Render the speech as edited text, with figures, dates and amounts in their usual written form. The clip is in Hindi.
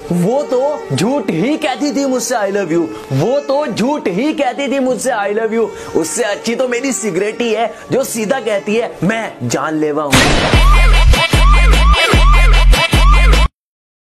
वो तो झूठ ही कहती थी मुझसे आई लव यू, वो तो झूठ ही कहती थी मुझसे आई लव यू। उससे अच्छी तो मेरी सिगरेट ही है जो सीधा कहती है मैं जानलेवा हूँ।